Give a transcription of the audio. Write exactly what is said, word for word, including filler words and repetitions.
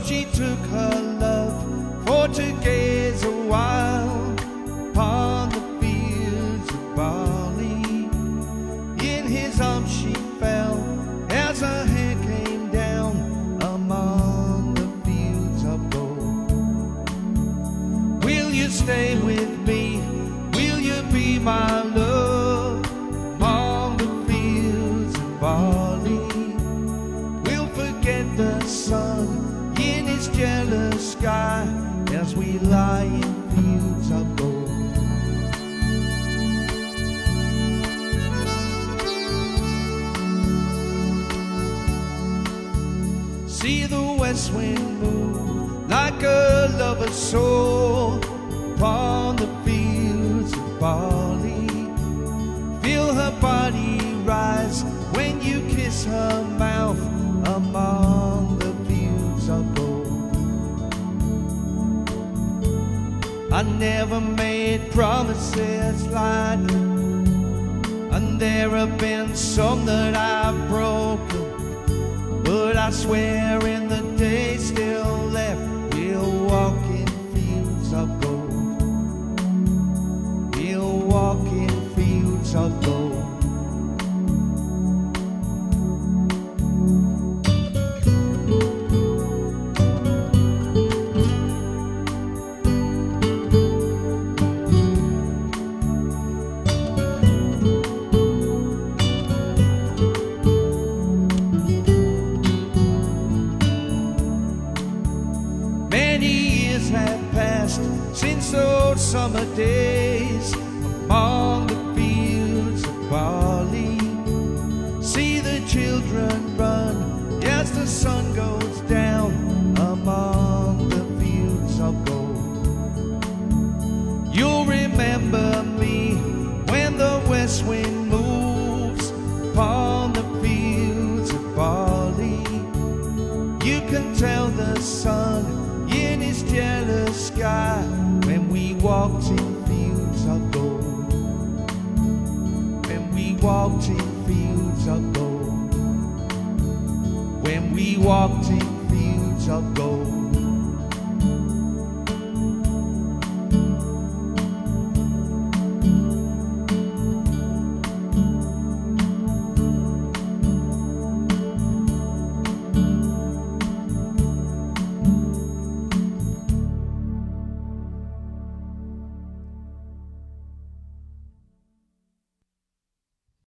she took her love for to gaze a while upon the fields of barley. In his arms she fell as her hair came down among the fields of gold. Will you stay with me? Will you be my love among the fields of barley? We'll forget the sun in his jealous sky as we lie in fields of gold. See the west wind move like a lover's soul upon the fields of barley. Feel her body rise when you kiss her mouth among the fields of gold. I never made promises lightly, and there have been some that I've broken, but I swear in the days still left, we'll walk in fields of gold. We'll walk in fields of gold. Many years have passed since those summer days among the fields of barley. See the children run as the sun goes down among the fields of gold. You'll remember me when the west wind moves upon the fields of barley. You can tell the sun in his jealous sky when we walked in fields of gold. When we walked in fields of gold. When we walked in fields of gold.